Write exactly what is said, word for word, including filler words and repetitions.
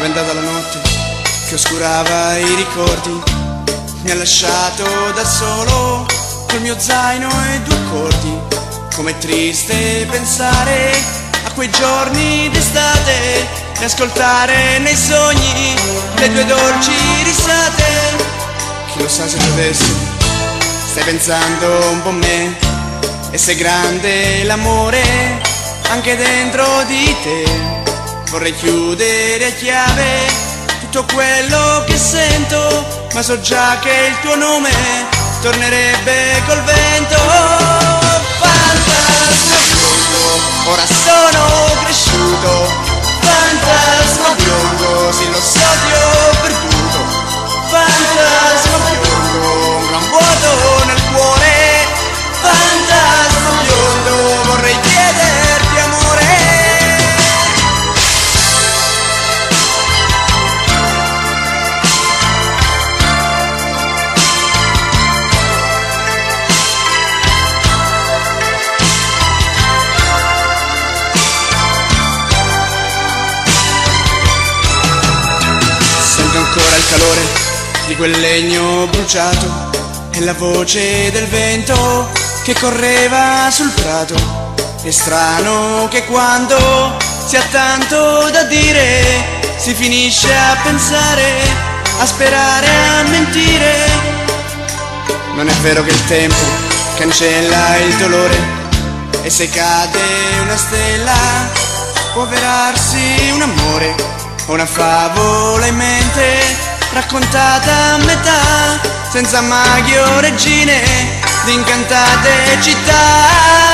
andata la notte che oscurava i ricordi, mi ha lasciato da solo col mio zaino e due accordi. Com'è triste pensare a quei giorni d'estate e ascoltare nei sogni le tue dolci risate. Chi lo sa se tu adesso stai pensando un po' a me, e se è grande l'amore anche dentro di te. Vorrei chiudere a chiave tutto quello che sento, ma so già che il tuo nome tornerebbe col vento. Fantasma biondo, ora sono cresciuto. Fantasma biondo, sì lo so ti ho perduto. Fantasma biondo, un gran vuoto nel cuore. Fantasma biondo, vorrei chiederti amore. Sento ancora il calore di quel legno bruciato e la voce del vento che correva sul prato. È strano che quando si ha tanto da dire si finisce a pensare, a sperare, a mentire. Non è vero che il tempo cancella il dolore, e se cade una stella può avverarsi un amore o una favola in mente, raccontata a metà, senza maghi o regine di incantate città.